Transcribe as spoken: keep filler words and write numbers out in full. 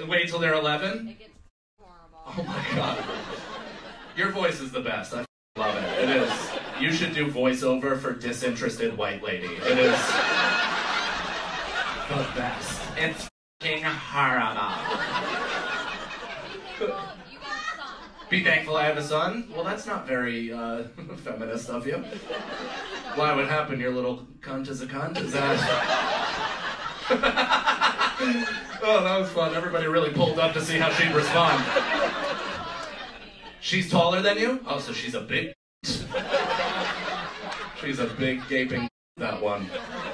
Wait till they're eleven? It gets horrible. Oh my god. Your voice is the best. I love it. It is. You should do voiceover for Disinterested White Lady. It is the best. It's f***ing horrible. You got a son. Be thankful I have a son? Well, that's not very uh, feminist of you. Why, what happened? Your little cunt is a cunt? Is that... Oh, that was fun. Everybody really pulled up to see how she'd respond. She's taller than you? Oh, so she's a big... She's a big gaping... that one.